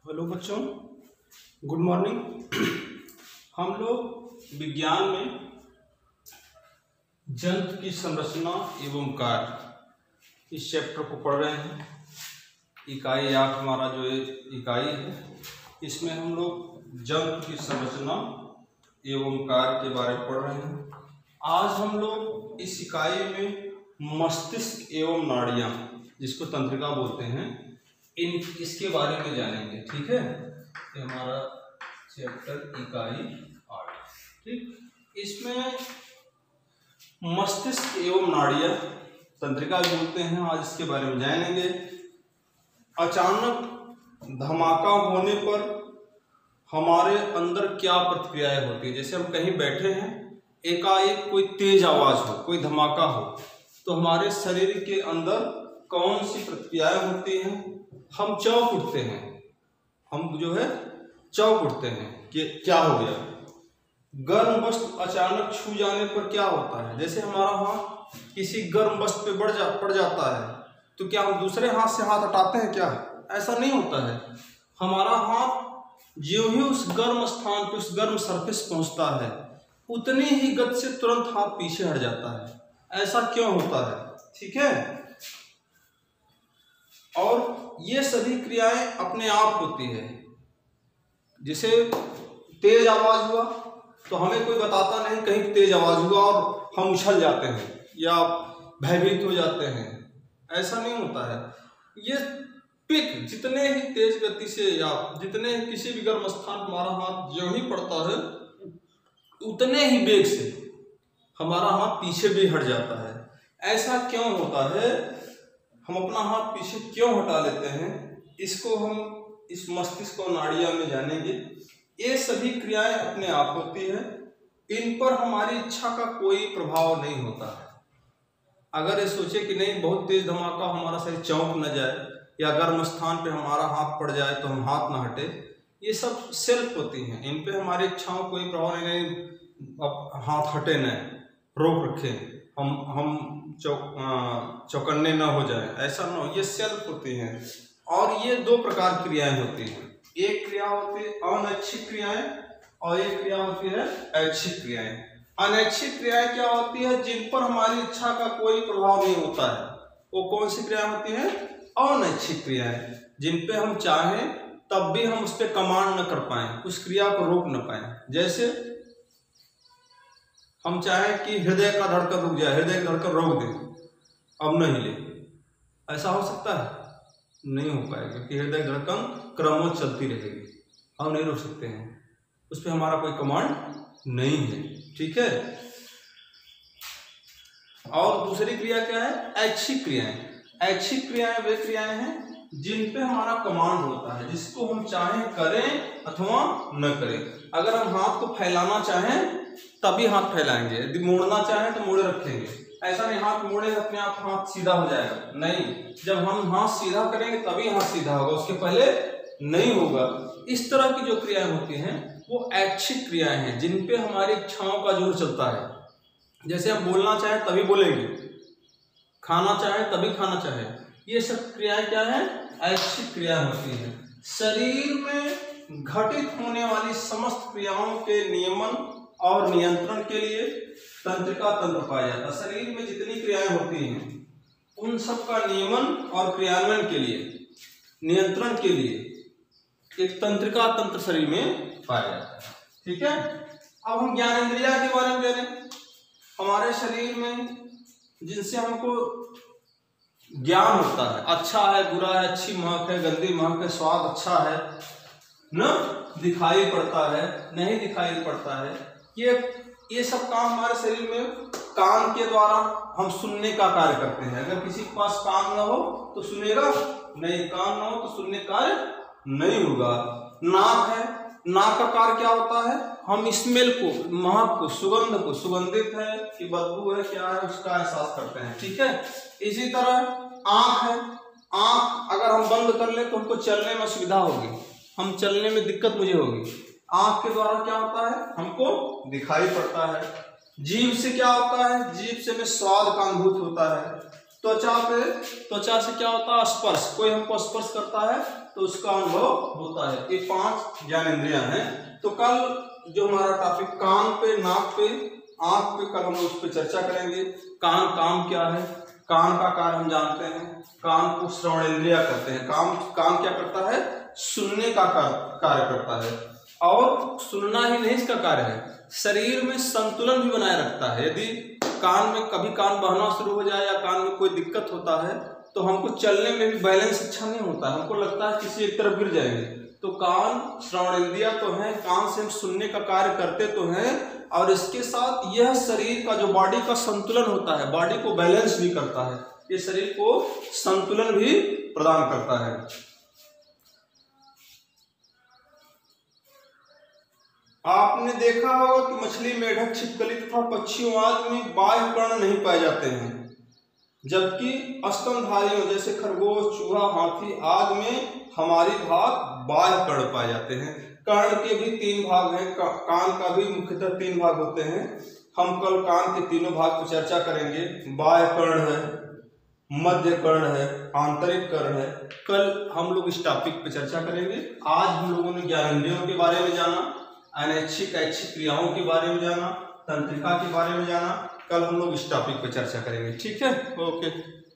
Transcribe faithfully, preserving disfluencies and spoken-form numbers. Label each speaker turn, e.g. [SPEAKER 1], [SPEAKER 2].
[SPEAKER 1] Hello बच्चों, good morning. हम लोग विज्ञान में जंतु की संरचना एवं कार्य इस चैप्टर को पढ़ रहे हैं। इकाई आठ हमारा जो इकाई है, इसमें हम लोग जंतु की संरचना एवं कार्य के बारे में पढ़ रहे हैं। आज हम लोग इस इकाई में मस्तिष्क एवं नाड़ियाँ, जिसको तंत्रिका बोलते हैं, इन इसके बारे में जानेंगे। ठीक है, ये हमारा चैप्टर इकाई आठ। ठीक, इसमें मस्तिष्क एवं नाड़ियाँ, तंत्रिका बोलते हैं, आज इसके बारे में जानेंगे। अचानक धमाका होने पर हमारे अंदर क्या प्रतिक्रियाएं होती है। जैसे हम कहीं बैठे हैं, एकाएक कोई तेज आवाज हो, कोई धमाका हो, तो हमारे शरीर के अंदर कौन सी प्रतिक्रियाएं होती हैं। हम चौंक उठते हैं, हम जो है चौंक उठते हैं कि क्या हो गया। गर्म वस्तु अचानक छू जाने पर क्या होता है। जैसे हमारा हाथ किसी गर्म वस्तु पे बढ़ जा पड़ जाता है, तो क्या हम दूसरे हाथ से हाथ हटाते हैं क्या? ऐसा नहीं होता है। हमारा हाथ ज्यों ही उस गर्म स्थान पे, उस गर्म सरफेस पहुंचता है, उतनी ही गति से तुरंत हाथ पीछे हट जाता है। ऐसा क्यों होता है? ठीक है, और ये सभी क्रियाएं अपने आप होती है। जैसे तेज आवाज हुआ तो हमें कोई बताता नहीं कहीं तेज आवाज हुआ और हम उछल जाते हैं या भयभीत हो जाते हैं। ऐसा नहीं होता है। ये पिक जितने ही तेज गति से या जितने ही किसी भी गर्म स्थान पर हमारा हाथ जो ही पड़ता है, उतने ही वेग से हमारा हाथ पीछे भी हट जाता है। ऐसा क्यों होता है? हम अपना हाथ पीछे क्यों हटा लेते हैं, इसको हम इस मस्तिष्क और नाड़ियाँ में जानेंगे। ये सभी क्रियाएं अपने आप होती है, इन पर हमारी इच्छा का कोई प्रभाव नहीं होता है। अगर ये सोचे कि नहीं बहुत तेज धमाका, हमारा शरीर चौंक न जाए या गर्म स्थान पे हमारा हाथ पड़ जाए तो हम हाथ ना हटे, ये सब सेल्फ होती हैं। इन पे हमारी इच्छाओं कोई प्रभाव नहीं, अब हाथ हटे न, रोक रखें, हम हम चौकन्ने न हो जाए, ऐसा न हो। ये सेल्फ होती हैं। और ये दो प्रकार की क्रियाएं होती हैं। एक क्रिया होती है अनैच्छिक क्रियाएं और एक क्रिया होती है ऐच्छिक क्रियाएं। अनैच्छिक क्रियाएं क्या होती है? जिन पर हमारी इच्छा का कोई प्रभाव नहीं होता है। वो कौन सी क्रिया होती है? अनैच्छिक क्रियाएं, जिन पे हम चाहें तब भी हम उस पर कमांड न कर पाए, उस क्रिया को रोक न पाए। जैसे हम चाहें कि हृदय का धड़कन रुक जाए, हृदय का धड़कन रोक दें, अब नहीं ले, ऐसा हो सकता है? नहीं हो पाएगा, क्योंकि हृदय की धड़कन क्रमवश चलती रहेगी, हम नहीं रोक सकते हैं, उस पर हमारा कोई कमांड नहीं है। ठीक है, और दूसरी क्रिया क्या है? ऐच्छिक क्रियाएं। ऐच्छिक क्रियाएं वे क्रियाएं हैं जिन पे हमारा कमांड होता है, जिसको हम चाहें करें अथवा न करें। अगर हम हाथ को फैलाना चाहें तभी हाथ फैलाएंगे, यदि मोड़ना चाहें तो मोड़े रखेंगे। ऐसा नहीं हाथ मोड़े अपने आप हाथ सीधा हो जाएगा, नहीं। जब हम हाथ सीधा करेंगे तभी हाथ सीधा होगा, उसके पहले नहीं होगा। इस तरह की जो क्रियाएं होती हैं वो ऐच्छिक क्रियाएं हैं, जिन पे हमारी इच्छाओं का जोर चलता है। जैसे हम बोलना चाहें तभी बोलेंगे, खाना चाहें तभी खाना चाहें। ये सब क्रियाएं क्या है? ऐच्छिक क्रिया होती है। शरीर में घटित होने वाली समस्त क्रियाओं के नियमन और नियंत्रण के लिए तंत्रिका तंत्र पाया जाता है। शरीर में जितनी क्रियाएं होती हैं उन सब का नियमन और क्रियान्वयन के लिए, नियंत्रण के लिए एक तंत्रिका तंत्र शरीर में पाया जाता है। ठीक है, अब हम ज्ञानेंद्रिया के बारे में जानें। हमारे शरीर में जिनसे हमको ज्ञान होता है, अच्छा है बुरा है, अच्छी महक है गंदी महक है, स्वाद अच्छा है न दिखाई पड़ता है नहीं दिखाई पड़ता है, ये ये सब काम हमारे शरीर में कान के द्वारा हम सुनने का कार्य करते हैं। अगर किसी के पास कान न हो तो सुनेगा नहीं, कान न हो तो सुनने का कार्य नहीं होगा। नाक है, नाक का कार्य क्या होता है? हम स्मेल को, महक को, सुगंध को, सुगंधित है कि बदबू है क्या है, उसका एहसास करते हैं। ठीक है, इसी तरह आंख है, आंख अगर हम बंद कर ले तो हमको चलने में सुविधा होगी, हम चलने में दिक्कत मुझे होगी। आंख के द्वारा क्या होता है? हमको दिखाई पड़ता है। जीभ से क्या होता है? जीभ से हमें स्वाद का अनुभूत होता है। त्वचा पे, त्वचा से क्या होता है स्पर्श, कोई हमको स्पर्श करता है तो उसका अनुभव होता है। ये पांच ज्ञानेंद्रियां हैं। तो कल जो हमारा टॉपिक कान पे, नाक पे, आंख पे, कल हम उस पर चर्चा करेंगे। कान काम क्या है, कान का कार्य हम जानते हैं, कान को श्रवणेंद्रिय कहते हैं। कान कान क्या करता है, सुनने का कार्य करता है, और सुनना ही नहीं इसका कार्य है, शरीर में संतुलन भी बनाए रखता है। यदि कान में कभी कान बहना शुरू हो जाए या कान में कोई दिक्कत होता है तो हमको चलने में भी बैलेंस अच्छा नहीं होता है, हमको लगता है किसी एक तरफ गिर जाएंगे। तो कान श्रवणेंद्रिय तो है, कान से हम सुनने का कार्य करते तो हैं, और इसके साथ यह शरीर का जो बॉडी का संतुलन होता है, बॉडी को बैलेंस भी करता है, ये शरीर को संतुलन भी प्रदान करता है। आपने देखा होगा कि मछली, मेढक, छिपकली तथा पक्षियों आदि में बाह्य कर्ण नहीं पाए जाते हैं, जबकि स्तनधारियों जैसे खरगोश, चूहा, हाथी आदि में हमारी भाग बाह्य कर्ण पाए जाते हैं। कर्ण के भी तीन भाग हैं, का, कान का भी मुख्यतः तीन भाग होते हैं। हम कल कान के तीनों भाग पर चर्चा करेंगे। बाह्य कर्ण है, मध्य कर्ण है, आंतरिक कर्ण है। कल हम लोग इस टॉपिक पे चर्चा करेंगे। आज हम लोगों ने ज्ञानेंद्रियों के बारे में जाना, अनैच्छिक ऐच्छिक क्रियाओं के बारे में जाना, तंत्रिका के बारे में जाना। कल हम लोग इस टॉपिक पे चर्चा करेंगे। ठीक है, ओके।